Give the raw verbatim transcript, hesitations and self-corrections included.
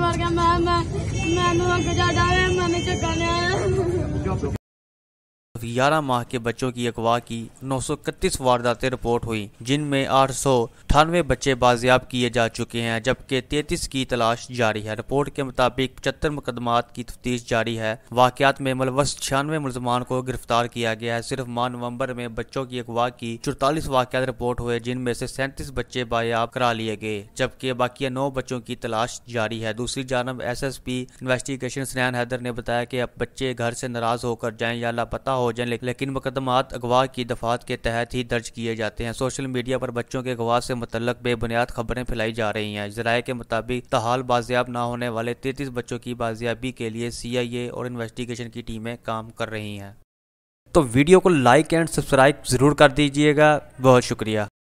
मार गया मैं मैं मैनू अगे जा जावे मैंने चक्का लिया। ग्यारह माह के बच्चों की अगवा की नौ सौ इकतीस वारदातें रिपोर्ट हुई, जिनमें आठ सौ अठानवे बच्चे बाजियाब किए जा चुके हैं, जबकि तैंतीस की तलाश जारी है। रिपोर्ट के मुताबिक पचहत्तर मुकदमात की तफ्तीश जारी है। वाकयात में मुलवस छियानवे मुलजमान को गिरफ्तार किया गया है। सिर्फ माह नवंबर में बच्चों की अगवा की चौतालीस वाकयात रिपोर्ट हुए, जिनमें से सैंतीस बच्चे बायाब करा लिए गए, जबकि बाकी नौ बच्चों की तलाश जारी है। दूसरी जानब एस एस पी इन्वेस्टिगेशन स्नैन हैदर ने बताया कि अब बच्चे घर से नाराज होकर जाएं या लापता हो जाएं, लेकिन मुकदमात अगवा की दफात के तहत ही दर्ज किए जाते हैं। सोशल मीडिया पर बच्चों के अगवा से मुतल्लक बेबुनियाद खबरें फैलाई जा रही हैं। ज़राए के मुताबिक ताहाल बाजियाब ना होने वाले तैंतीस बच्चों की बाजियाबी के लिए सी आई ए और इन्वेस्टिगेशन की टीमें काम कर रही हैं। तो वीडियो को लाइक एंड सब्सक्राइब जरूर कर दीजिएगा। बहुत शुक्रिया।